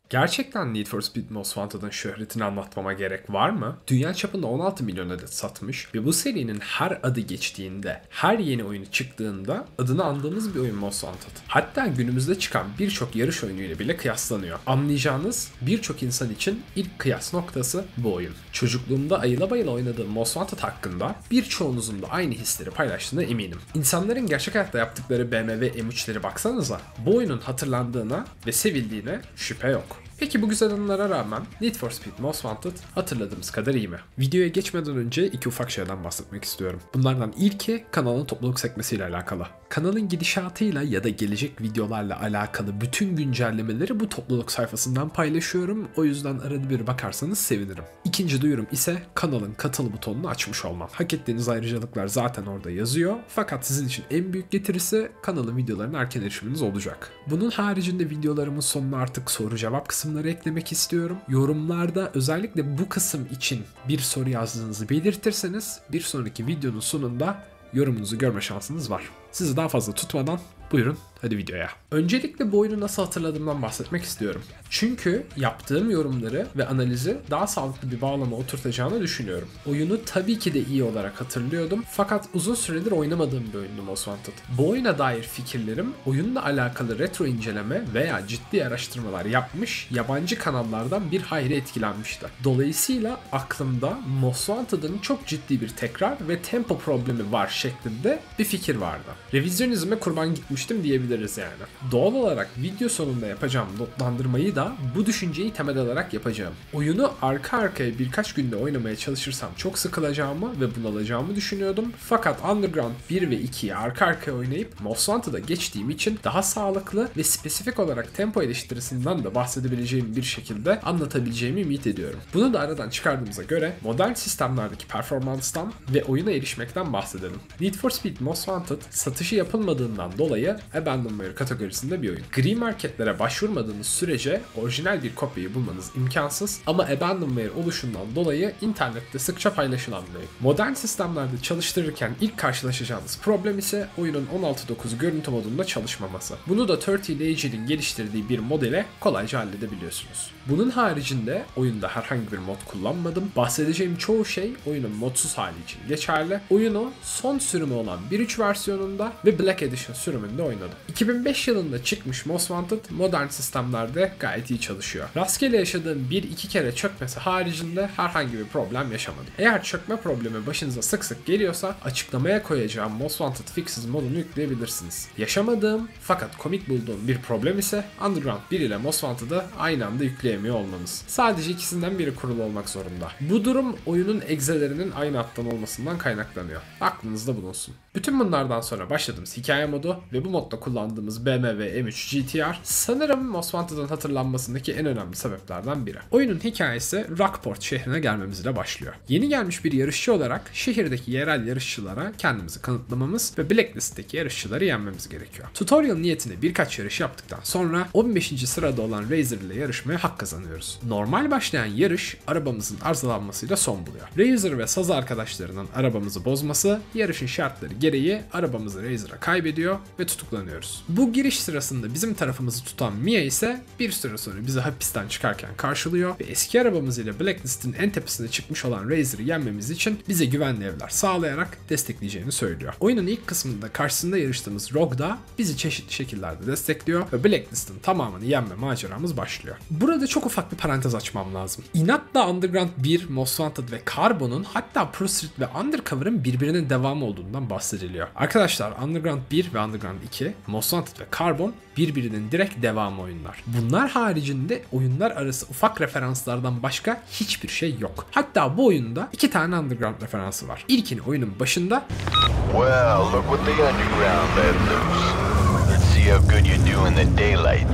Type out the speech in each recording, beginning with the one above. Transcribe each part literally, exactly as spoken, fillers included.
Gerçekten Need for Speed Most Wanted'ın şöhretini anlatmama gerek var mı? Dünya çapında on altı milyon adet satmış ve bu serinin her adı geçtiğinde, her yeni oyunu çıktığında adını andığımız bir oyun Most Wanted. Hatta günümüzde çıkan birçok yarış oyunuyla bile kıyaslanıyor. Anlayacağınız birçok insan için ilk kıyas noktası bu oyun. Çocukluğumda ayıla bayıla oynadığım Most Wanted hakkında birçoğunuzun da aynı hisleri paylaştığına eminim. İnsanların gerçek hayatta yaptıkları B M W M üç'leri baksanıza, bu oyunun hatırlandığına ve sevildiğine şüphe yok. Peki bu güzel anılara rağmen Need for Speed Most Wanted hatırladığımız kadar iyi mi? Videoya geçmeden önce iki ufak şeyden bahsetmek istiyorum. Bunlardan ilki kanalın topluluk sekmesiyle alakalı. Kanalın gidişatıyla ya da gelecek videolarla alakalı bütün güncellemeleri bu topluluk sayfasından paylaşıyorum. O yüzden arada bir bakarsanız sevinirim. İkinci duyurum ise kanalın katıl butonunu açmış olmam. Hak ettiğiniz ayrıcalıklar zaten orada yazıyor. Fakat sizin için en büyük getirisi kanalın videolarına erken erişiminiz olacak. Bunun haricinde videolarımın sonuna artık soru cevap kısımları eklemek istiyorum. Yorumlarda özellikle bu kısım için bir soru yazdığınızı belirtirseniz bir sonraki videonun sonunda yorumunuzu görme şansınız var. Sizi daha fazla tutmadan buyurun hadi videoya. Öncelikle bu oyunu nasıl hatırladığımdan bahsetmek istiyorum. Çünkü yaptığım yorumları ve analizi daha sağlıklı bir bağlama oturtacağını düşünüyorum. Oyunu tabii ki de iyi olarak hatırlıyordum fakat uzun süredir oynamadığım bir oyundu Most Wanted. Bu oyuna dair fikirlerim oyunla alakalı retro inceleme veya ciddi araştırmalar yapmış yabancı kanallardan bir hayli etkilenmişti. Dolayısıyla aklımda Most Wanted'ın çok ciddi bir tekrar ve tempo problemi var şeklinde bir fikir vardı. Revizyonizme kurban gitmiştim diyebiliriz yani. Doğal olarak video sonunda yapacağım notlandırmayı da bu düşünceyi temel alarak yapacağım. Oyunu arka arkaya birkaç günde oynamaya çalışırsam çok sıkılacağımı ve bunalacağımı düşünüyordum. Fakat Underground bir ve ikiyi arka arkaya oynayıp Most Wanted'a geçtiğim için daha sağlıklı ve spesifik olarak tempo eleştirisinden de bahsedebileceğim bir şekilde anlatabileceğimi ümit ediyorum. Bunu da aradan çıkardığımıza göre modern sistemlerdeki performanstan ve oyuna erişmekten bahsedelim. Need for Speed Most Wanted satışı yapılmadığından dolayı Abandonware kategorisinde bir oyun. Gri marketlere başvurmadığınız sürece orijinal bir kopyayı bulmanız imkansız ama Abandonware oluşundan dolayı internette sıkça paylaşılan bir oyun. Modern sistemlerde çalıştırırken ilk karşılaşacağınız problem ise oyunun on altı dokuz görüntü modunda çalışmaması. Bunu da otuz Age'in geliştirdiği bir modele kolayca halledebiliyorsunuz. Bunun haricinde oyunda herhangi bir mod kullanmadım. Bahsedeceğim çoğu şey oyunun modsuz hali için geçerli. Oyunu son sürümü olan bir nokta üç versiyonunda ve Black Edition sürümünde oynadım. iki bin beş yılında çıkmış Most Wanted modern sistemlerde gayet iyi çalışıyor. Rastgele yaşadığım bir iki kere çökmesi haricinde herhangi bir problem yaşamadım. Eğer çökme problemi başınıza sık sık geliyorsa açıklamaya koyacağım Most Wanted Fixes modunu yükleyebilirsiniz. Yaşamadığım fakat komik bulduğum bir problem ise Underground bir ile Most Wanted'ı aynı anda yükleyemiyor olmanız. Sadece ikisinden biri kurulu olmak zorunda. Bu durum oyunun egzelerinin aynı hattan olmasından kaynaklanıyor. Aklınızda bulunsun. Bütün bunlardan sonra başladığımız hikaye modu ve bu modda kullandığımız B M W M üç G T R sanırım Most Wanted'ın hatırlanmasındaki en önemli sebeplerden biri. Oyunun hikayesi Rockport şehrine gelmemizle başlıyor. Yeni gelmiş bir yarışçı olarak şehirdeki yerel yarışçılara kendimizi kanıtlamamız ve Blacklist'teki yarışçıları yenmemiz gerekiyor. Tutorial niyetine birkaç yarış yaptıktan sonra on beşinci sırada olan Razor ile yarışmaya hak kazanıyoruz. Normal başlayan yarış arabamızın arızalanmasıyla son buluyor. Razor ve saz arkadaşlarının arabamızı bozması yarışın şartları gereği arabamızı Razor'a kaybediyor ve tutuklanıyoruz. Bu giriş sırasında bizim tarafımızı tutan Mia ise bir süre sonra bizi hapisten çıkarken karşılıyor ve eski arabamız ile Blacklist'in en tepesine çıkmış olan Razor'ı yenmemiz için bize güvenli evler sağlayarak destekleyeceğini söylüyor. Oyunun ilk kısmında karşısında yarıştığımız Rogue da bizi çeşitli şekillerde destekliyor ve Blacklist'in tamamını yenme maceramız başlıyor. Burada çok ufak bir parantez açmam lazım. İnatla Underground bir, Most Wanted ve Carbon'un hatta Pursuit ve Undercover'ın birbirinin devamı olduğundan bahsediliyor. Arkadaşlar Underground bir ve Underground iki, Most Wanted ve Carbon birbirinin direkt devamı oyunlar. Bunlar haricinde oyunlar arası ufak referanslardan başka hiçbir şey yok. Hatta bu oyunda iki tane Underground referansı var. İlkini oyunun başında Well, look what the underground let loose. Let's see how good you do in the daylight.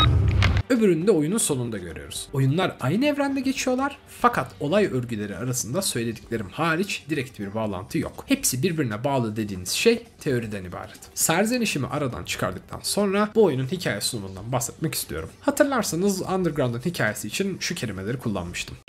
Öbürünü de oyunun sonunda görüyoruz. Oyunlar aynı evrende geçiyorlar fakat olay örgüleri arasında söylediklerim hariç direkt bir bağlantı yok. Hepsi birbirine bağlı dediğiniz şey teoriden ibaret. Serzenişimi aradan çıkardıktan sonra bu oyunun hikaye sunumundan bahsetmek istiyorum. Hatırlarsanız Underground'ın hikayesi için şu kelimeleri kullanmıştım.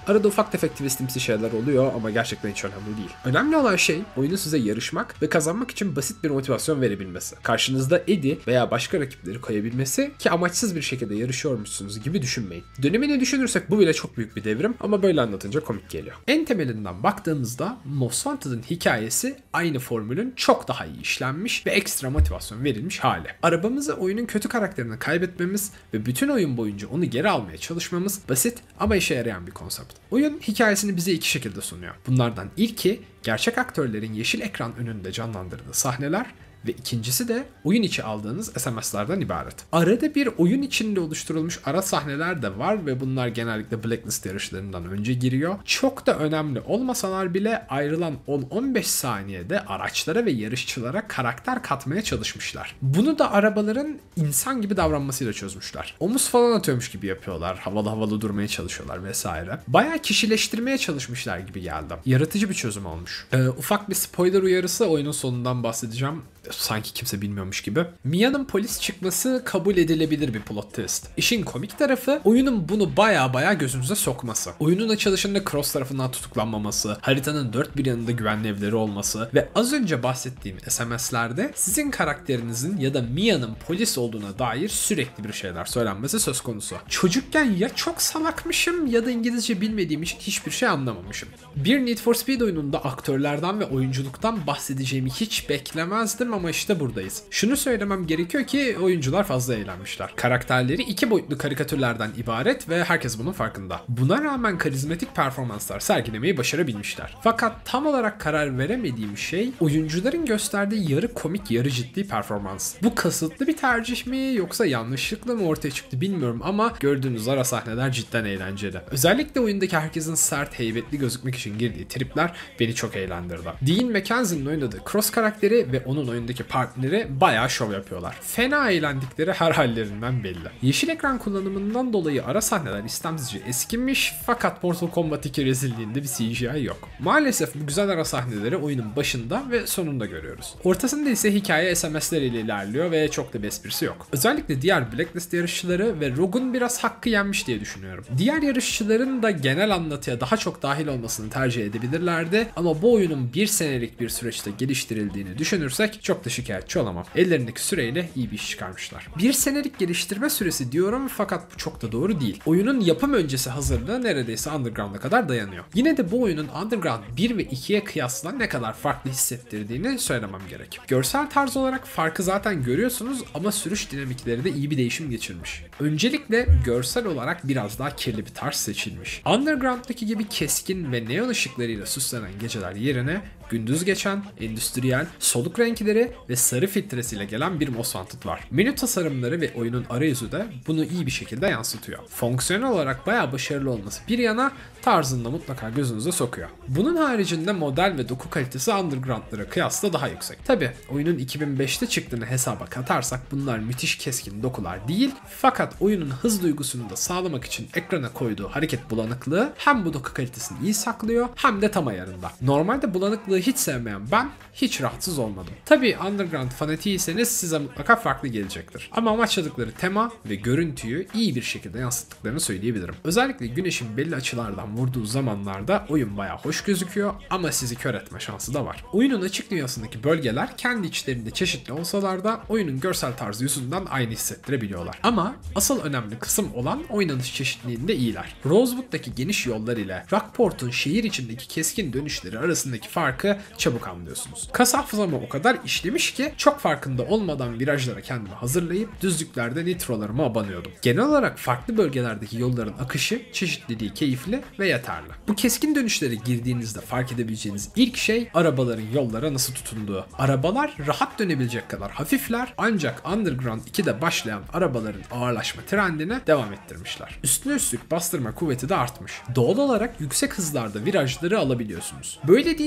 Arada ufak tefek twistimsi şeyler oluyor ama gerçekten hiç önemli değil. Önemli olan şey oyunu size yarışmak ve kazanmak için basit bir motivasyon verebilmesi. Karşınızda Eddie veya başka rakipleri koyabilmesi ki amaçsız bir şekilde yarışıyormuşsunuz gibi düşünmeyin. Dönemini düşünürsek bu bile çok büyük bir devrim ama böyle anlatınca komik geliyor. En temelinden baktığımızda Most Wanted'ın hikayesi aynı formülün çok daha iyi işlenmiş ve ekstra motivasyon verilmiş hali. Arabamızı oyunun kötü karakterini kaybetmemiz ve bütün oyun boyunca onu geri almaya çalışmamız basit ama işe yarayan bir konsept. Oyun hikayesini bize iki şekilde sunuyor. Bunlardan ilki gerçek aktörlerin yeşil ekran önünde canlandırdığı sahneler ve ikincisi de oyun içi aldığınız S M S'lerden ibaret. Arada bir oyun içinde oluşturulmuş ara sahneler de var ve bunlar genellikle Blacklist yarışlarından önce giriyor. Çok da önemli olmasalar bile ayrılan on on beş saniyede araçlara ve yarışçılara karakter katmaya çalışmışlar. Bunu da arabaların insan gibi davranmasıyla çözmüşler. Omuz falan atıyormuş gibi yapıyorlar, havalı havalı durmaya çalışıyorlar vesaire. Bayağı kişileştirmeye çalışmışlar gibi geldi. Yaratıcı bir çözüm olmuş. Ee, ufak bir spoiler uyarısı, oyunun sonundan bahsedeceğim. Sanki kimse bilmiyormuş gibi. Mia'nın polis çıkması kabul edilebilir bir plot twist. İşin komik tarafı oyunun bunu baya baya gözünüze sokması. Oyunun açılışında Cross tarafından tutuklanmaması, haritanın dört bir yanında güvenli evleri olması ve az önce bahsettiğim S M S'lerde sizin karakterinizin ya da Mia'nın polis olduğuna dair sürekli bir şeyler söylenmesi söz konusu. Çocukken ya çok salakmışım ya da İngilizce bilmediğim için hiçbir şey anlamamışım. Bir Need for Speed oyununda aktörlerden ve oyunculuktan bahsedeceğimi hiç beklemezdim ama işte buradayız. Şunu söylemem gerekiyor ki oyuncular fazla eğlenmişler. Karakterleri iki boyutlu karikatürlerden ibaret ve herkes bunun farkında. Buna rağmen karizmatik performanslar sergilemeyi başarabilmişler. Fakat tam olarak karar veremediğim şey oyuncuların gösterdiği yarı komik yarı ciddi performans. Bu kasıtlı bir tercih mi yoksa yanlışlıkla mı ortaya çıktı bilmiyorum ama gördüğünüz ara sahneler cidden eğlenceli. Özellikle oyundaki herkesin sert, heybetli gözükmek için girdiği tripler beni çok eğlendirdi. Dean McKenzie'nin oynadığı Cross karakteri ve onun oyundaki partneri bayağı şov yapıyorlar. Fena eğlendikleri her hallerinden belli. Yeşil ekran kullanımından dolayı ara sahneler istemsizce eskimiş fakat Mortal Kombat iki rezilliğinde bir C G I yok. Maalesef bu güzel ara sahneleri oyunun başında ve sonunda görüyoruz. Ortasında ise hikaye S M S'ler ile ilerliyor ve çok da bir esprisi yok. Özellikle diğer Blacklist yarışçıları ve Rogue'un biraz hakkı yenmiş diye düşünüyorum. Diğer yarışçıların da genel anlatıya daha çok dahil olmasını tercih edebilirlerdi ama bu oyunun bir senelik bir süreçte geliştirildiğini düşünürsek çok da şikayetçi olamam. Ellerindeki süreyle iyi bir iş çıkarmışlar. Bir senelik geliştirme süresi diyorum fakat bu çok da doğru değil. Oyunun yapım öncesi hazırlığı neredeyse Underground'a kadar dayanıyor. Yine de bu oyunun Underground bir ve ikiye kıyasla ne kadar farklı hissettirdiğini söylemem gerek. Görsel tarz olarak farkı zaten görüyorsunuz ama sürüş dinamikleri de iyi bir değişim geçirmiş. Öncelikle görsel olarak biraz daha kirli bir tarz seçilmiş. Underground'daki gibi keskin ve neon ışıklarıyla süslenen geceler yerine gündüz geçen, endüstriyel, soluk renkleri ve sarı filtresiyle gelen bir Most Wanted var. Menü tasarımları ve oyunun arayüzü de bunu iyi bir şekilde yansıtıyor. Fonksiyonel olarak bayağı başarılı olması bir yana tarzında mutlaka gözünüze sokuyor. Bunun haricinde model ve doku kalitesi Underground'lara kıyasla daha yüksek. Tabi oyunun iki bin beşte çıktığını hesaba katarsak bunlar müthiş keskin dokular değil fakat oyunun hız duygusunu da sağlamak için ekrana koyduğu hareket bulanıklığı hem bu doku kalitesini iyi saklıyor hem de tam ayarında. Normalde bulanıklığı hiç sevmeyen ben hiç rahatsız olmadım. Tabi Underground fanatiğiyseniz size mutlaka farklı gelecektir. Ama amaçladıkları tema ve görüntüyü iyi bir şekilde yansıttıklarını söyleyebilirim. Özellikle güneşin belli açılardan vurduğu zamanlarda oyun bayağı hoş gözüküyor ama sizi kör etme şansı da var. Oyunun açık dünyasındaki bölgeler kendi içlerinde çeşitli olsalar da oyunun görsel tarzı yüzünden aynı hissettirebiliyorlar. Ama asıl önemli kısım olan oynanış çeşitliliğinde iyiler. Rosewood'daki geniş yollar ile Rockport'un şehir içindeki keskin dönüşleri arasındaki farkı çabuk anlıyorsunuz. Kas hafızama o kadar işlemiş ki çok farkında olmadan virajlara kendimi hazırlayıp düzlüklerde nitrolarıma abanıyordum. Genel olarak farklı bölgelerdeki yolların akışı, çeşitliliği keyifli ve yeterli. Bu keskin dönüşlere girdiğinizde fark edebileceğiniz ilk şey arabaların yollara nasıl tutunduğu. Arabalar rahat dönebilecek kadar hafifler ancak Underground ikide başlayan arabaların ağırlaşma trendini devam ettirmişler. Üstüne üstlük bastırma kuvveti de artmış. Doğal olarak yüksek hızlarda virajları alabiliyorsunuz. Böyle deyince akla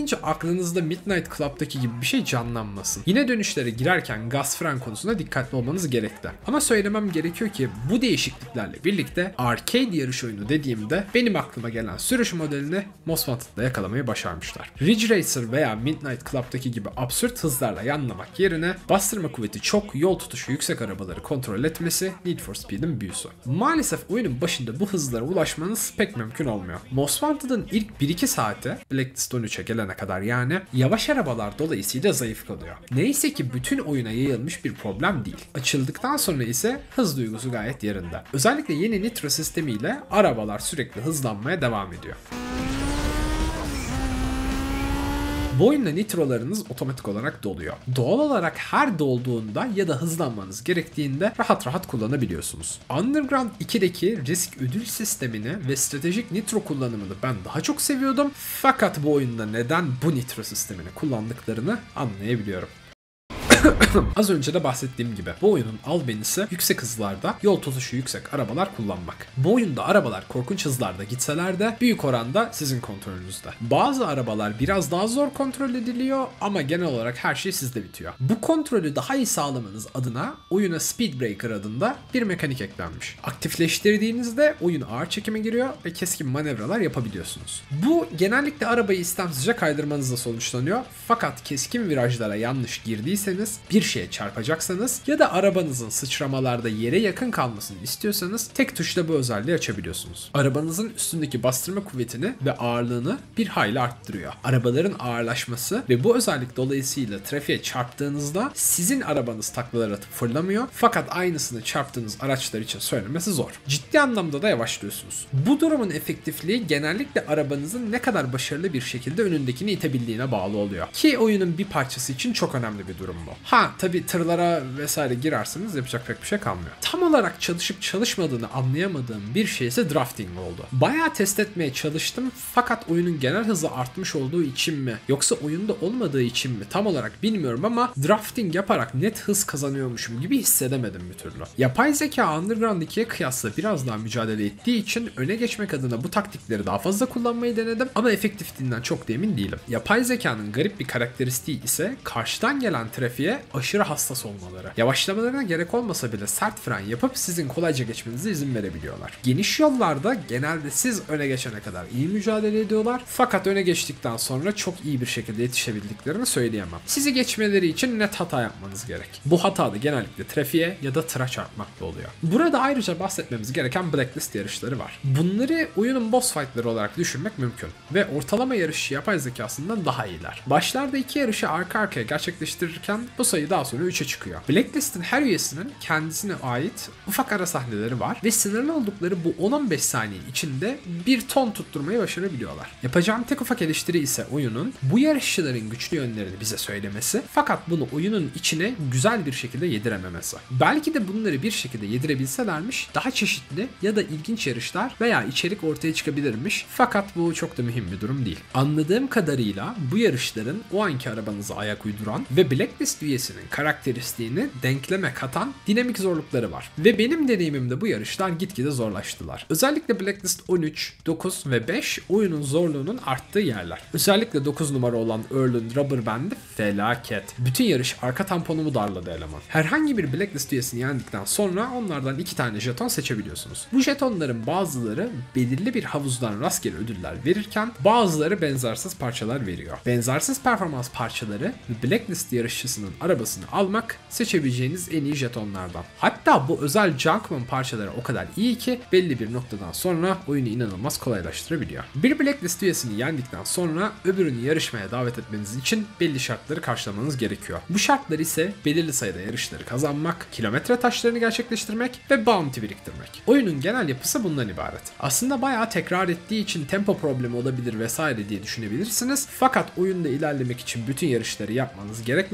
aklınızda Midnight Club'daki gibi bir şey canlanmasın. Yine dönüşlere girerken gaz fren konusunda dikkatli olmanız gerekti. Ama söylemem gerekiyor ki bu değişikliklerle birlikte arcade yarış oyunu dediğimde benim aklıma gelen sürüş modelini Most Wanted'da yakalamayı başarmışlar. Ridge Racer veya Midnight Club'daki gibi absürt hızlarla yanlamak yerine bastırma kuvveti çok, yol tutuşu yüksek arabaları kontrol etmesi Need for Speed'in büyüsü. Maalesef oyunun başında bu hızlara ulaşmanız pek mümkün olmuyor. Most Wanted'ın ilk bir iki saati Blacklist on üçe gelene kadar yani yavaş arabalar dolayısıyla zayıf kalıyor. Neyse ki bütün oyuna yayılmış bir problem değil. Açıldıktan sonra ise hız duygusu gayet yerinde. Özellikle yeni nitro sistemiyle arabalar sürekli hızlanmaya devam ediyor. Bu oyunda nitrolarınız otomatik olarak doluyor. Doğal olarak her dolduğunda ya da hızlanmanız gerektiğinde rahat rahat kullanabiliyorsunuz. Underground iki'deki risk ödül sistemini ve stratejik nitro kullanımını ben daha çok seviyordum. Fakat bu oyunda neden bu nitro sistemini kullandıklarını anlayabiliyorum. Az önce de bahsettiğim gibi bu oyunun albenisi yüksek hızlarda yol tutuşu yüksek arabalar kullanmak. Bu oyunda arabalar korkunç hızlarda gitseler de büyük oranda sizin kontrolünüzde. Bazı arabalar biraz daha zor kontrol ediliyor ama genel olarak her şey sizde bitiyor. Bu kontrolü daha iyi sağlamanız adına oyuna Speed Breaker adında bir mekanik eklenmiş. Aktifleştirdiğinizde oyun ağır çekime giriyor ve keskin manevralar yapabiliyorsunuz. Bu genellikle arabayı istemsizce kaydırmanızla sonuçlanıyor fakat keskin virajlara yanlış girdiyseniz, bir şeye çarpacaksanız ya da arabanızın sıçramalarda yere yakın kalmasını istiyorsanız tek tuşla bu özelliği açabiliyorsunuz. Arabanızın üstündeki bastırma kuvvetini ve ağırlığını bir hayli arttırıyor. Arabaların ağırlaşması ve bu özellik dolayısıyla trafiğe çarptığınızda sizin arabanız taklalar atıp fırlamıyor fakat aynısını çarptığınız araçlar için söylemesi zor. Ciddi anlamda da yavaşlıyorsunuz. Bu durumun efektifliği genellikle arabanızın ne kadar başarılı bir şekilde önündekini itebildiğine bağlı oluyor. Ki oyunun bir parçası için çok önemli bir durum bu. Ha tabi tırlara vesaire girerseniz yapacak pek bir şey kalmıyor. Tam olarak çalışıp çalışmadığını anlayamadığım bir şey ise drafting oldu. Bayağı test etmeye çalıştım fakat oyunun genel hızı artmış olduğu için mi yoksa oyunda olmadığı için mi tam olarak bilmiyorum ama drafting yaparak net hız kazanıyormuşum gibi hissedemedim bir türlü. Yapay zeka Underground iki'ye kıyasla biraz daha mücadele ettiği için öne geçmek adına bu taktikleri daha fazla kullanmayı denedim ama efektifliğinden çok da emin değilim. Yapay zekanın garip bir karakteristiği ise karşıdan gelen trafiğe aşırı hassas olmaları. Yavaşlamalarına gerek olmasa bile sert fren yapıp sizin kolayca geçmenize izin verebiliyorlar. Geniş yollarda genelde siz öne geçene kadar iyi mücadele ediyorlar fakat öne geçtikten sonra çok iyi bir şekilde yetişebildiklerini söyleyemem. Sizi geçmeleri için net hata yapmanız gerek. Bu hata da genellikle trafiğe ya da tıra çarpmakla oluyor. Burada ayrıca bahsetmemiz gereken Blacklist yarışları var. Bunları oyunun boss fight'ları olarak düşünmek mümkün ve ortalama yarışı yapay zekasından daha iyiler. Başlarda iki yarışı arka arkaya gerçekleştirirken bu sayı daha sonra üçe çıkıyor. Blacklist'in her üyesinin kendisine ait ufak ara sahneleri var ve sınırlı oldukları bu on on beş saniye içinde bir ton tutturmayı başarabiliyorlar. Yapacağım tek ufak eleştiri ise oyunun bu yarışçıların güçlü yönlerini bize söylemesi fakat bunu oyunun içine güzel bir şekilde yedirememesi. Belki de bunları bir şekilde yedirebilselermiş daha çeşitli ya da ilginç yarışlar veya içerik ortaya çıkabilirmiş fakat bu çok da mühim bir durum değil. Anladığım kadarıyla bu yarışların o anki arabanıza ayak uyduran ve Blacklist üyesinin karakteristiğini denkleme katan dinamik zorlukları var. Ve benim deneyimimde bu yarışlar gitgide zorlaştılar. Özellikle Blacklist on üç, dokuz ve beş oyunun zorluğunun arttığı yerler. Özellikle dokuz numara olan Earl'ün Rubber Band'i felaket. Bütün yarış arka tamponumu darladı eleman. Herhangi bir Blacklist üyesini yendikten sonra onlardan iki tane jeton seçebiliyorsunuz. Bu jetonların bazıları belirli bir havuzdan rastgele ödüller verirken bazıları benzersiz parçalar veriyor. Benzersiz performans parçaları ve Blacklist yarışçısının arabasını almak seçebileceğiniz en iyi jetonlardan. Hatta bu özel Junkman parçaları o kadar iyi ki belli bir noktadan sonra oyunu inanılmaz kolaylaştırabiliyor. Bir Blacklist üyesini yendikten sonra öbürünü yarışmaya davet etmeniz için belli şartları karşılamanız gerekiyor. Bu şartlar ise belirli sayıda yarışları kazanmak, kilometre taşlarını gerçekleştirmek ve bounty biriktirmek. Oyunun genel yapısı bundan ibaret. Aslında bayağı tekrar ettiği için tempo problemi olabilir vesaire diye düşünebilirsiniz. Fakat oyunda ilerlemek için bütün yarışları yapmanız gerekmemesi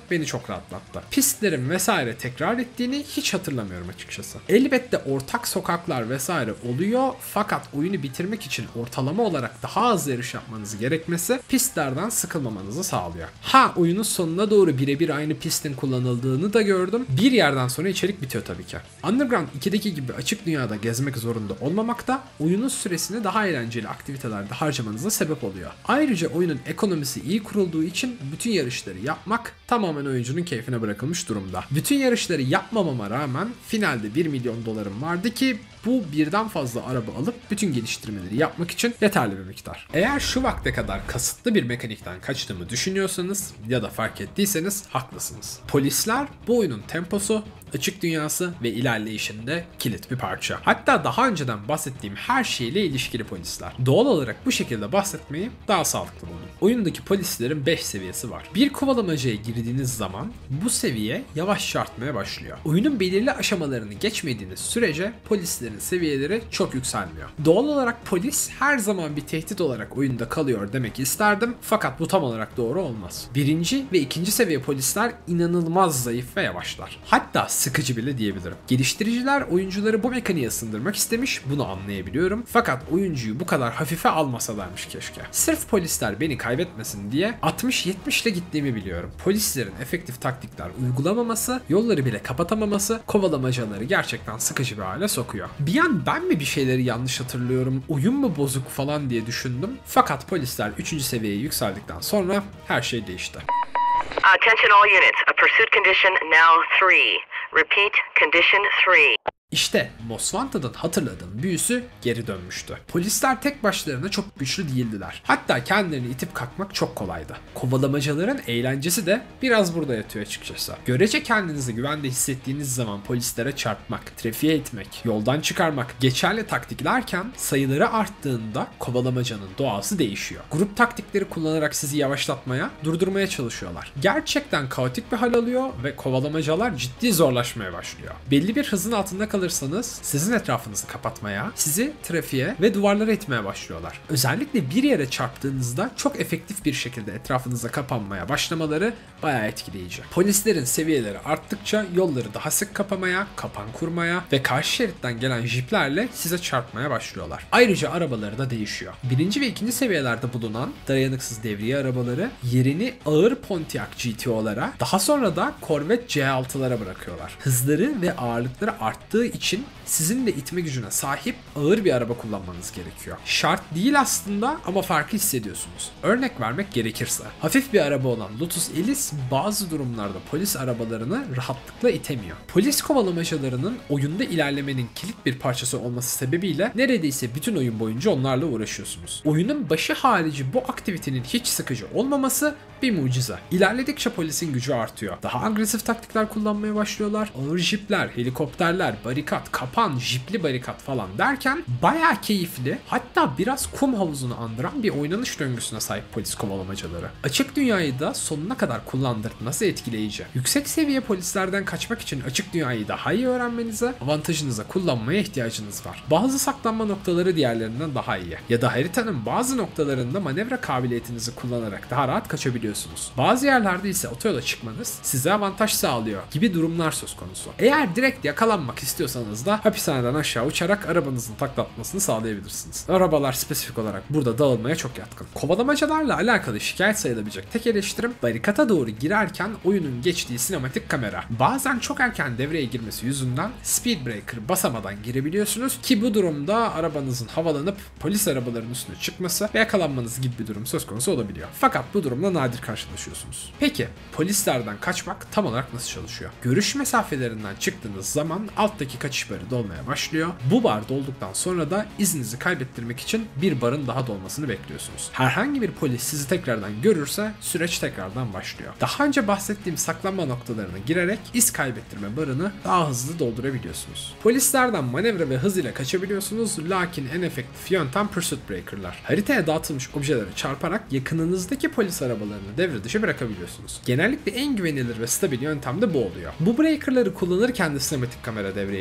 beni çok rahatlattı. Pistlerin vesaire tekrar ettiğini hiç hatırlamıyorum açıkçası. Elbette ortak sokaklar vesaire oluyor fakat oyunu bitirmek için ortalama olarak daha az yarış yapmanız gerekmesi pistlerden sıkılmamanızı sağlıyor. Ha, oyunun sonuna doğru birebir aynı pistin kullanıldığını da gördüm. Bir yerden sonra içerik bitiyor tabii ki. Underground ikideki gibi açık dünyada gezmek zorunda olmamak da oyunun süresini daha eğlenceli aktivitelerde harcamanıza sebep oluyor. Ayrıca oyunun ekonomisi iyi kurulduğu için bütün yarışları yapmak tamamen oyuncunun keyfine bırakılmış durumda. Bütün yarışları yapmamama rağmen finalde bir milyon dolarım vardı ki bu birden fazla araba alıp bütün geliştirmeleri yapmak için yeterli bir miktar. Eğer şu vakte kadar kasıtlı bir mekanikten kaçtığımı düşünüyorsanız ya da fark ettiyseniz haklısınız. Polisler bu oyunun temposu, açık dünyası ve ilerleyişinde kilit bir parça. Hatta daha önceden bahsettiğim her şeyle ilişkili polisler. Doğal olarak bu şekilde bahsetmeyi daha sağlıklı buldum. Oyundaki polislerin beş seviyesi var. Bir kovalamacaya girdiğiniz zaman bu seviye yavaşça artmaya başlıyor. Oyunun belirli aşamalarını geçmediğiniz sürece polislerin seviyeleri çok yükselmiyor. Doğal olarak polis her zaman bir tehdit olarak oyunda kalıyor demek isterdim fakat bu tam olarak doğru olmaz. Birinci ve ikinci seviye polisler inanılmaz zayıf ve yavaşlar. Hatta sıkıcı bile diyebilirim. Geliştiriciler oyuncuları bu mekaniğe ısındırmak istemiş, bunu anlayabiliyorum. Fakat oyuncuyu bu kadar hafife almasalarmış keşke. Sırf polisler beni kaybetmesin diye altmış yetmiş ile gittiğimi biliyorum. Polislerin efektif taktikler uygulamaması, yolları bile kapatamaması kovalamacaları gerçekten sıkıcı bir hale sokuyor. Bir an ben mi bir şeyleri yanlış hatırlıyorum, oyun mu bozuk falan diye düşündüm. Fakat polisler üçüncü seviyeye yükseldikten sonra her şey değişti. Attention all units. A pursuit condition now three. Repeat, condition three. İşte Most Wanted'ın hatırladığım büyüsü geri dönmüştü. Polisler tek başlarına çok güçlü değildiler. Hatta kendilerini itip kalkmak çok kolaydı. Kovalamacaların eğlencesi de biraz burada yatıyor açıkçası. Görece kendinizi güvende hissettiğiniz zaman polislere çarpmak, trafiğe itmek, yoldan çıkarmak geçerli taktiklerken sayıları arttığında kovalamacanın doğası değişiyor. Grup taktikleri kullanarak sizi yavaşlatmaya, durdurmaya çalışıyorlar. Gerçekten kaotik bir hal alıyor ve kovalamacalar ciddi zorlaşmaya başlıyor. Belli bir hızın altında kalırsanız sizin etrafınızı kapatmaya, sizi trafiğe ve duvarlara itmeye başlıyorlar. Özellikle bir yere çarptığınızda çok efektif bir şekilde etrafınıza kapanmaya başlamaları bayağı etkileyici. Polislerin seviyeleri arttıkça yolları daha sık kapamaya, kapan kurmaya ve karşı şeritten gelen jiplerle size çarpmaya başlıyorlar. Ayrıca arabaları da değişiyor. Birinci ve ikinci seviyelerde bulunan dayanıksız devriye arabaları yerini ağır Pontiac G T O'lara, daha sonra da Corvette C altı'lara bırakıyorlar. Hızları ve ağırlıkları arttığı için sizin de itme gücüne sahip ağır bir araba kullanmanız gerekiyor. Şart değil aslında ama farkı hissediyorsunuz. Örnek vermek gerekirse, hafif bir araba olan Lotus Elise bazı durumlarda polis arabalarını rahatlıkla itemiyor. Polis kovalamacalarının oyunda ilerlemenin kilit bir parçası olması sebebiyle neredeyse bütün oyun boyunca onlarla uğraşıyorsunuz. Oyunun başı harici bu aktivitenin hiç sıkıcı olmaması bir mucize. İlerledikçe polisin gücü artıyor. Daha agresif taktikler kullanmaya başlıyorlar. Ağır jipler, helikopterler, barikat, kapan, jipli barikat falan derken bayağı keyifli, hatta biraz kum havuzunu andıran bir oynanış döngüsüne sahip polis kovalamacaları. Açık dünyayı da sonuna kadar kullandırması etkileyici. Yüksek seviye polislerden kaçmak için açık dünyayı daha iyi öğrenmenize, avantajınıza kullanmaya ihtiyacınız var. Bazı saklanma noktaları diğerlerinden daha iyi. Ya da haritanın bazı noktalarında manevra kabiliyetinizi kullanarak daha rahat kaçabiliyorsunuz. Bazı yerlerde ise otoyola çıkmanız size avantaj sağlıyor gibi durumlar söz konusu. Eğer direkt yakalanmak istiyorsanız da hapishaneden aşağı uçarak arabanızın taklatmasını sağlayabilirsiniz. Arabalar spesifik olarak burada dağılmaya çok yatkın. Kovalamacalarla alakalı şikayet sayılabilecek tek eleştirim, barikata doğru girerken oyunun geçtiği sinematik kamera. Bazen çok erken devreye girmesi yüzünden speed breaker basamadan girebiliyorsunuz ki bu durumda arabanızın havalanıp polis arabalarının üstüne çıkması ve yakalanmanız gibi bir durum söz konusu olabiliyor. Fakat bu durumla nadir karşılaşıyorsunuz. Peki polislerden kaçmak tam olarak nasıl çalışıyor? Görüş mesafelerinden çıktığınız zaman alttaki kaçış barı dolmaya başlıyor. Bu bar dolduktan sonra da izninizi kaybettirmek için bir barın daha dolmasını bekliyorsunuz. Herhangi bir polis sizi tekrardan görürse süreç tekrardan başlıyor. Daha önce bahsettiğim saklanma noktalarına girerek iz kaybettirme barını daha hızlı doldurabiliyorsunuz. Polislerden manevra ve hız ile kaçabiliyorsunuz, lakin en efektif yöntem Pursuit Breaker'lar. Haritaya dağıtılmış objelere çarparak yakınınızdaki polis arabalarını devre dışı bırakabiliyorsunuz. Genellikle en güvenilir ve stabil yöntem de bu oluyor. Bu breaker'ları kullanırken de sinematik kamera devreye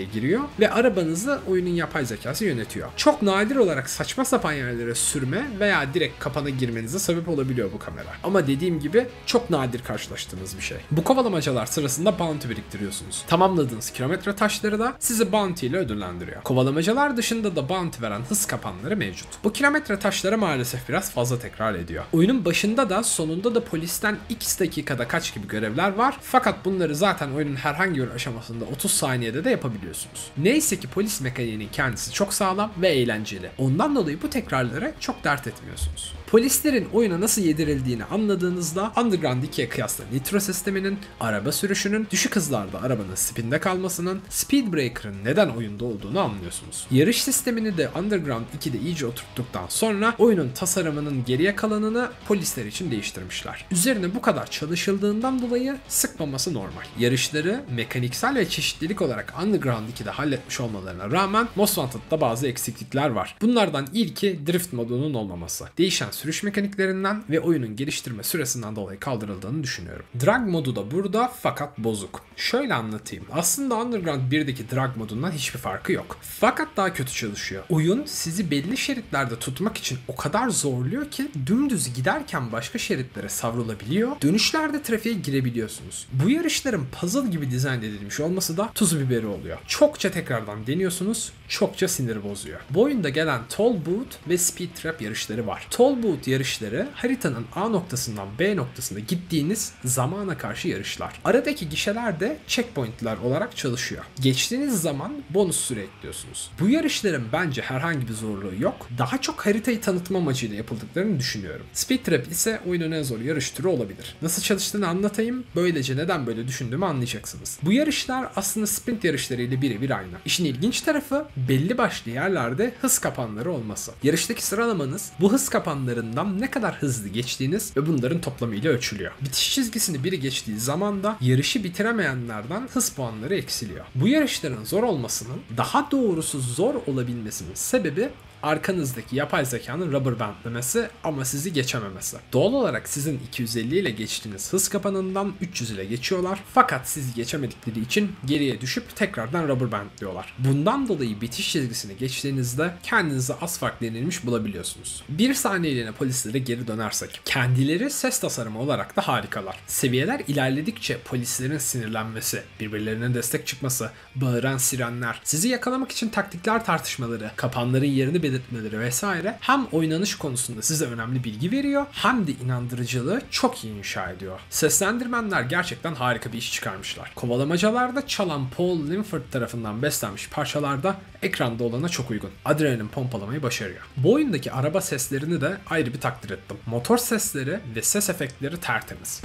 devreye giriyor ve arabanızı oyunun yapay zekası yönetiyor. Çok nadir olarak saçma sapan yerlere sürme veya direkt kapana girmenize sebep olabiliyor bu kamera. Ama dediğim gibi çok nadir karşılaştığınız bir şey. Bu kovalamacalar sırasında bounty biriktiriyorsunuz. Tamamladığınız kilometre taşları da sizi bounty ile ödüllendiriyor. Kovalamacalar dışında da bounty veren hız kapanları mevcut. Bu kilometre taşları maalesef biraz fazla tekrar ediyor. Oyunun başında da sonunda da polisten X dakikada kaç gibi görevler var. Fakat bunları zaten oyunun herhangi bir aşamasında otuz saniyede de yapabiliyorsunuz. Neyse ki polis mekaniğinin kendisi çok sağlam ve eğlenceli. Ondan dolayı bu tekrarlara çok dert etmiyorsunuz. Polislerin oyuna nasıl yedirildiğini anladığınızda Underground ikiye kıyasla nitro sisteminin, araba sürüşünün, düşük hızlarda arabanın spinde kalmasının, Speed Breaker'ın neden oyunda olduğunu anlıyorsunuz. Yarış sistemini de Underground ikide iyice oturttuktan sonra oyunun tasarımının geriye kalanını polisler için değiştirmişler. Üzerine bu kadar çalışıldığından dolayı sıkmaması normal. Yarışları mekaniksel ve çeşitlilik olarak Underground ikide halletmiş olmalarına rağmen Most Wanted'da bazı eksiklikler var. Bunlardan ilki drift modunun olmaması. Değişen sürüş mekaniklerinden ve oyunun geliştirme süresinden dolayı kaldırıldığını düşünüyorum. Drag modu da burada fakat bozuk. Şöyle anlatayım. Aslında Underground birdeki drag modundan hiçbir farkı yok. Fakat daha kötü çalışıyor. Oyun sizi belli şeritlerde tutmak için o kadar zorluyor ki dümdüz giderken başka şeritlere savrulabiliyor. Dönüşlerde trafiğe girebiliyorsunuz. Bu yarışların puzzle gibi dizayn edilmiş olması da tuz biberi oluyor. Çokça tekrardan deniyorsunuz, çokça sinir bozuyor. Bu oyunda gelen Toll Booth ve Speed Trap yarışları var. Toll Booth yarışları haritanın A noktasından B noktasına gittiğiniz zamana karşı yarışlar. Aradaki gişeler de checkpointler olarak çalışıyor. Geçtiğiniz zaman bonus süre ekliyorsunuz. Bu yarışların bence herhangi bir zorluğu yok. Daha çok haritayı tanıtma amacıyla yapıldıklarını düşünüyorum. Speed Trap ise oyunun en zor yarış türü olabilir. Nasıl çalıştığını anlatayım. Böylece neden böyle düşündüğümü anlayacaksınız. Bu yarışlar aslında sprint yarışlarıyla birebir aynı. İşin ilginç tarafı belli başlı yerlerde hız kapanları olması. Yarıştaki sıralamanız bu hız kapanlarından ne kadar hızlı geçtiğiniz ve bunların toplamıyla ölçülüyor. Bitiş çizgisini biri geçtiği zaman da yarışı bitiremeyenlerden hız puanları eksiliyor. Bu yarışların zor olmasının, daha doğrusu zor olabilmesinin sebebi arkanızdaki yapay zekanın rubber bandlemesi ama sizi geçememesi. Doğal olarak sizin iki yüz elli ile geçtiğiniz hız kapanından üç yüz ile geçiyorlar. Fakat sizi geçemedikleri için geriye düşüp tekrardan rubber bandliyorlar. Bundan dolayı bitiş çizgisini geçtiğinizde kendinizi az farklı yenilmiş bulabiliyorsunuz. Bir saniyeliğine polislere geri dönersek, kendileri ses tasarımı olarak da harikalar. Seviyeler ilerledikçe polislerin sinirlenmesi, birbirlerine destek çıkması, bağıran sirenler, sizi yakalamak için taktikler tartışmaları, kapanların yerini belirtmeleri vesaire hem oynanış konusunda size önemli bilgi veriyor hem de inandırıcılığı çok iyi inşa ediyor. Seslendirmenler gerçekten harika bir iş çıkarmışlar. Kovalamacalarda çalan Paul Linford tarafından beslenmiş parçalarda ekranda olana çok uygun. Adrenalin pompalamayı başarıyor. Bu oyundaki araba seslerini de ayrı bir takdir ettim. Motor sesleri ve ses efektleri tertemiz.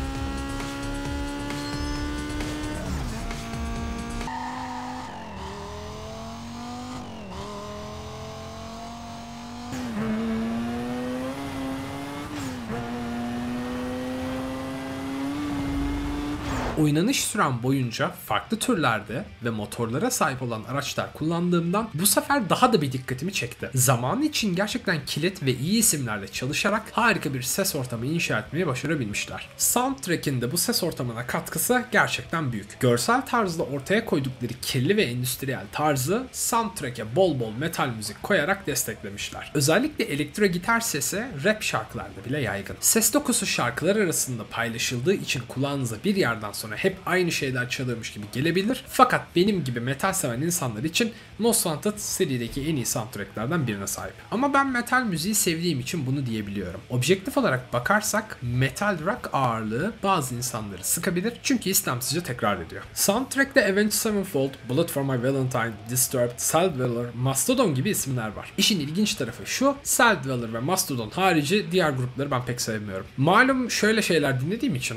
Oynanış süren boyunca farklı türlerde ve motorlara sahip olan araçlar kullandığımdan bu sefer daha da bir dikkatimi çekti. Zamanı için gerçekten kilit ve iyi isimlerle çalışarak harika bir ses ortamı inşa etmeyi başarabilmişler. Soundtrack'in de bu ses ortamına katkısı gerçekten büyük. Görsel tarzda ortaya koydukları kirli ve endüstriyel tarzı soundtrack'e bol bol metal müzik koyarak desteklemişler. Özellikle elektro gitar sesi rap şarkılarda bile yaygın. Ses dokusu şarkılar arasında paylaşıldığı için kulağınıza bir yerden sonra hep aynı şeyler çalıyormuş gibi gelebilir. Fakat benim gibi metal seven insanlar için Most Wanted serideki en iyi soundtracklerden birine sahip. Ama ben metal müziği sevdiğim için bunu diyebiliyorum. Objektif olarak bakarsak metal rock ağırlığı bazı insanları sıkabilir çünkü istemsizce tekrar ediyor. Soundtrack'te Avenged Sevenfold, Bullet for My Valentine, Disturbed, Celldweller, Mastodon gibi isimler var. İşin ilginç tarafı şu, Celldweller ve Mastodon harici diğer grupları ben pek sevmiyorum. Malum şöyle şeyler dinlediğim için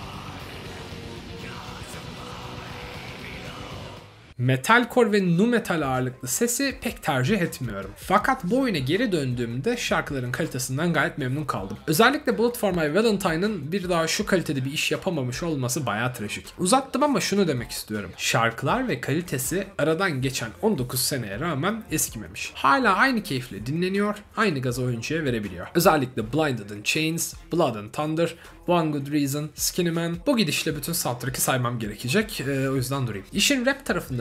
metalcore ve nu metal ağırlıklı sesi pek tercih etmiyorum. Fakat bu oyuna geri döndüğümde şarkıların kalitesinden gayet memnun kaldım. Özellikle Bullet for My Valentine'ın bir daha şu kalitede bir iş yapamamış olması bayağı trajik. Uzattım ama şunu demek istiyorum. Şarkılar ve kalitesi aradan geçen on dokuz seneye rağmen eskimemiş. Hala aynı keyifle dinleniyor, aynı gazı oyuncuya verebiliyor. Özellikle Blinded in Chains, Blood and Thunder, One Good Reason, Skinny Man. Bu gidişle bütün soundtrack'i saymam gerekecek. Ee, o yüzden durayım. İşin rap tarafında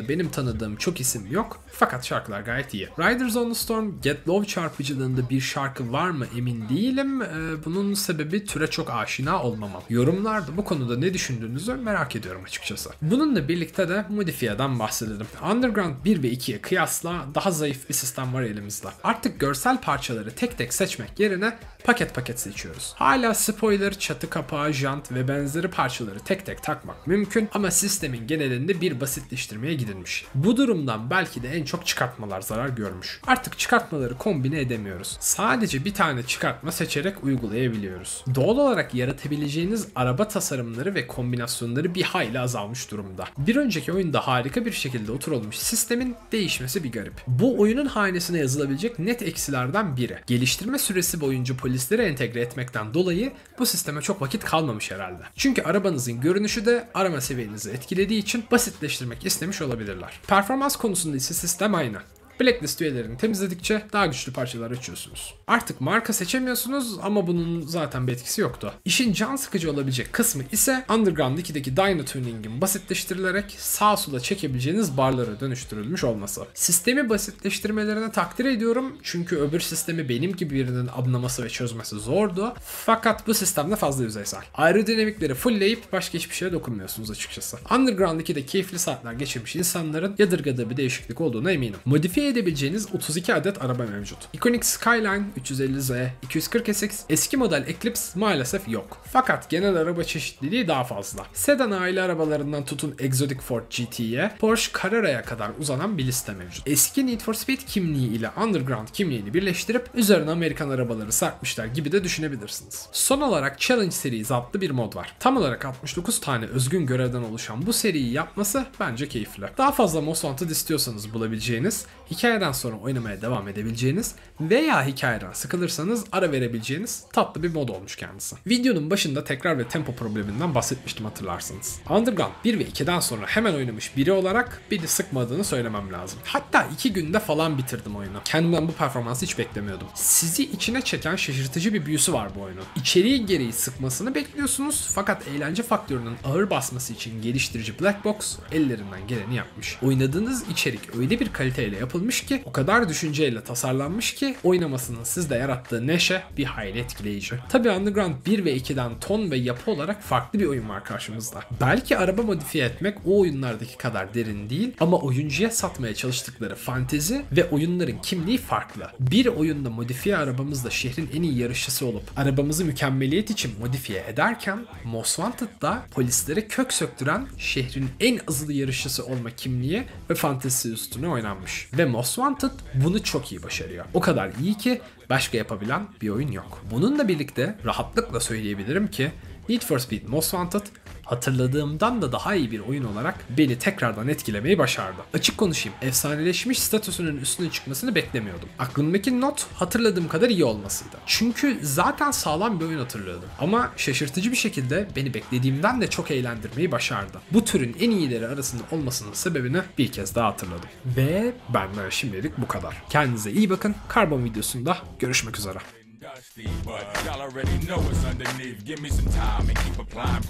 Oyunda benim tanıdığım çok isim yok fakat şarkılar gayet iyi. Riders on the Storm, Get Low çarpıcılığında bir şarkı var mı emin değilim. Ee, bunun sebebi türe çok aşina olmamam. Yorumlarda bu konuda ne düşündüğünüzü merak ediyorum açıkçası. Bununla birlikte de modifiyeden bahsedelim. Underground bir ve ikiye kıyasla daha zayıf bir sistem var elimizde. Artık görsel parçaları tek tek seçmek yerine paket paket seçiyoruz. Hala spoiler, çatı kapağı, jant ve benzeri parçaları tek tek takmak mümkün ama sistemin genelinde bir basitleştirmeye gidilmiş. Bu durumdan belki de en çok çıkartmalar zarar görmüş. Artık çıkartmaları kombine edemiyoruz. Sadece bir tane çıkartma seçerek uygulayabiliyoruz. Doğal olarak yaratabileceğiniz araba tasarımları ve kombinasyonları bir hayli azalmış durumda. Bir önceki oyunda harika bir şekilde oturulmuş sistemin değişmesi bir garip. Bu oyunun hanesine yazılabilecek net eksilerden biri. Geliştirme süresi boyunca polisleri entegre etmekten dolayı bu sisteme çok vakit kalmamış herhalde. Çünkü arabanızın görünüşü de arama seviyenizi etkilediği için basitleştirmek istemiş olabilirler. Performans konusunda ise sistem aynı. Blacklist üyelerini temizledikçe daha güçlü parçalar açıyorsunuz. Artık marka seçemiyorsunuz ama bunun zaten bir etkisi yoktu. İşin can sıkıcı olabilecek kısmı ise Underground ikideki Dyno Tuning'in basitleştirilerek sağa sola çekebileceğiniz barlara dönüştürülmüş olması. Sistemi basitleştirmelerine takdir ediyorum çünkü öbür sistemi benim gibi birinin anlaması ve çözmesi zordu. Fakat bu sistemde fazla yüzeysel. Aerodinamikleri fullleyip başka hiçbir şeye dokunmuyorsunuz açıkçası. Underground ikide keyifli saatler geçirmiş insanların yadırgadığı bir değişiklik olduğuna eminim. Modifiye edebileceğiniz otuz iki adet araba mevcut. Iconic Skyline, üç yüz elli Z, iki yüz kırk S X, eski model Eclipse maalesef yok. Fakat genel araba çeşitliliği daha fazla. Sedan aile arabalarından tutun Exotic Ford G T'ye, Porsche Carrera'ya kadar uzanan bir liste mevcut. Eski Need for Speed kimliği ile Underground kimliğini birleştirip üzerine Amerikan arabaları serpmişler gibi de düşünebilirsiniz. Son olarak Challenge Series adlı bir mod var. Tam olarak altmış dokuz tane özgün görevden oluşan bu seriyi yapması bence keyifli. Daha fazla Most Wanted istiyorsanız bulabileceğiniz, hikayeden sonra oynamaya devam edebileceğiniz veya hikayeden sıkılırsanız ara verebileceğiniz tatlı bir mod olmuş kendisi. Videonun başında tekrar ve tempo probleminden bahsetmiştim hatırlarsınız. Underground bir ve ikiden sonra hemen oynamış biri olarak beni sıkmadığını söylemem lazım. Hatta iki günde falan bitirdim oyunu. Kendimden bu performansı hiç beklemiyordum. Sizi içine çeken şaşırtıcı bir büyüsü var bu oyunun. İçeriği gereği sıkmasını bekliyorsunuz fakat eğlence faktörünün ağır basması için geliştirici Black Box ellerinden geleni yapmış. Oynadığınız içerik öyle bir kaliteyle yapılmış ki, o kadar düşünceyle tasarlanmış ki oynamasının sizde yarattığı neşe bir hayli etkileyici. Tabi Underground bir ve ikiden ton ve yapı olarak farklı bir oyun var karşımızda. Belki araba modifiye etmek o oyunlardaki kadar derin değil ama oyuncuya satmaya çalıştıkları fantezi ve oyunların kimliği farklı. Bir oyunda modifiye arabamızla şehrin en iyi yarışçısı olup arabamızı mükemmeliyet için modifiye ederken Most Wanted'da polislere kök söktüren şehrin en hızlı yarışçısı olma kimliği ve fantezisi üstüne oynanmış. Ve Most Wanted bunu çok iyi başarıyor. O kadar iyi ki başka yapabilen bir oyun yok. Bununla birlikte rahatlıkla söyleyebilirim ki Need for Speed Most Wanted hatırladığımdan da daha iyi bir oyun olarak beni tekrardan etkilemeyi başardı. Açık konuşayım, efsaneleşmiş statüsünün üstüne çıkmasını beklemiyordum. Aklımdaki not hatırladığım kadar iyi olmasıydı. Çünkü zaten sağlam bir oyun hatırlıyordum. Ama şaşırtıcı bir şekilde beni beklediğimden de çok eğlendirmeyi başardı. Bu türün en iyileri arasında olmasının sebebini bir kez daha hatırladım. Ve benden şimdilik bu kadar. Kendinize iyi bakın. Karbon videosunda görüşmek üzere.